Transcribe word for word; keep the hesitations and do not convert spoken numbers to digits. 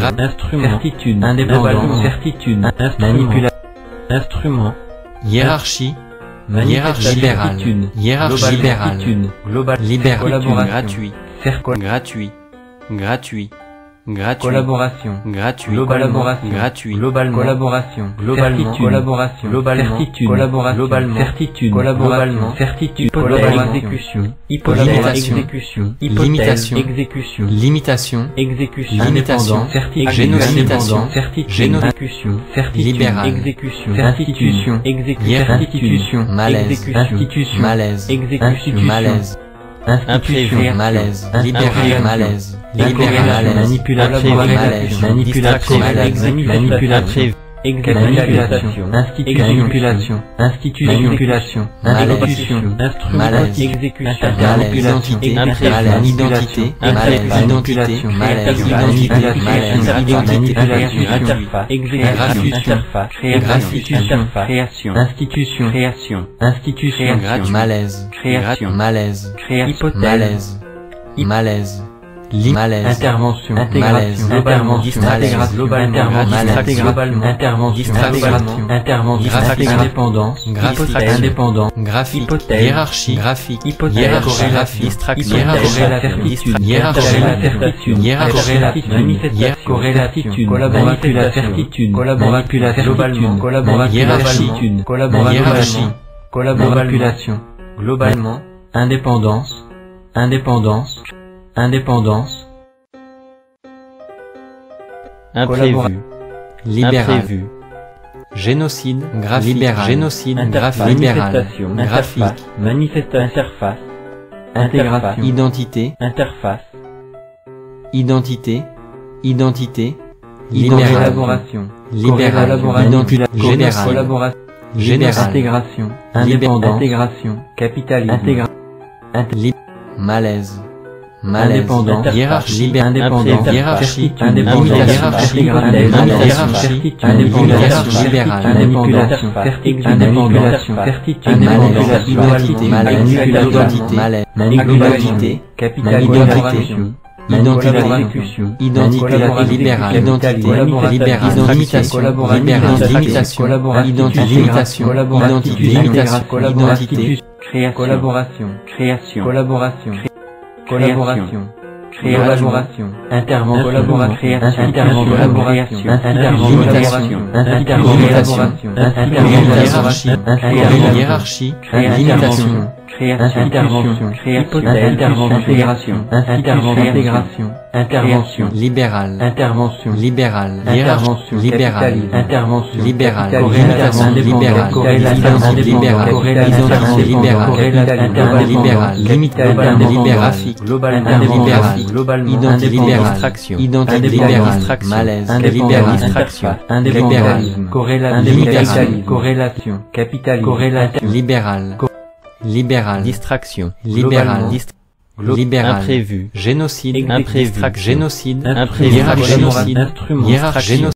instrument, certitude, indépendance, certitude, manipulation, instrument, hiérarchie, hiérarchie libérale, hiérarchie libérale, global, libéral, collaboration, gratuit, gratuit, gratuit, gratuit, collaboration, gratuit, collaboration, gratuit, globalement, collaboration, globalement, collaboration, globalement, certitude, collaboration, globalement, certitude, globalement, certitude, collaboration, exécution, hypothèse, exécution, limitation, exécution, limitation, exécution, limitation, certitude, génocidiation, certitude, exécution, certitude, libéral, exécution, institution, exécution, institution, malaise, institution, malaise, exécution, malaise, institution, malaise, libéral, malaise, libéral, malaise, manipulation, malaise, manipulation, manipulation, manipulation, institution, institution, manipulation, institution, malaise, exécution, malaise, identité, malaise, identité, malaise, identité, malaise, identité, interface, création, institution, création, institution, malaise, création, malaise, hypothèse, malaise, malaise, malaise, intervention, malaise, intervention, intégration, globalement, globalement, intervention, intégration, intervention, indépendance, graphique, indépendant, graphique, hypothèse, hiérarchie, graphique, hypothèse, hiérarchie, corrélation, distraction, hypothèse, hiérarchie, certitude, hiérarchie, certitude, hiérarchie, manifestation, corrélation, collaboration, certitude, collaboration, globalement, collaboration, collaboration, collaboration, globalement, indépendance, indépendance, indépendance, imprévu, libéral, génocide, graphique, libéral, génocide, graphique, libéral, graphique, manifestation, interface, intégration, identité, interface, identité, identité, libéral, libéral, collaboration, libéral, identité, général, collaboration, général, intégration, indépendance, intégration, capitalisme, intégration, malaise, malaise, indépendance, hiérarchie, indépendance, hiérarchie, indépendance, hiérarchie, hiérarchie, indépendance, libérale, manipulation, indépendance, certitude, identité, malaise, identité, malaise, identité, capitalisation, identité, identité, libérale, identité, libérale, limitation, libérale, limitation, identité, limitation, identité, limitation, identité, collaboration, création, collaboration, collaboration, collaboration, intervention, collaboration, intervention, collaboration, intervention, intervention, hiérarchie, hiérarchie, limitation, création, intervention, hypothèse, intervention, intégration, intervention, intégration, intervention, libéral, intervention, libéral, intervention, libéral, intervention, libéral, corrélation, libéral, corrélation, libéral, corrélation, libéral, libéral, limite, libéraphique, global, libéral, globalement, identité libérale, identité libérale, malaise, libéral, distraction, libéralisme, corrélation, corrélation, capital, corrélation, libéral, libéral, distraction, libéral, libéral, imprévu, génocide, imprévu, génocide, imprévu, génocide, hiérarchie,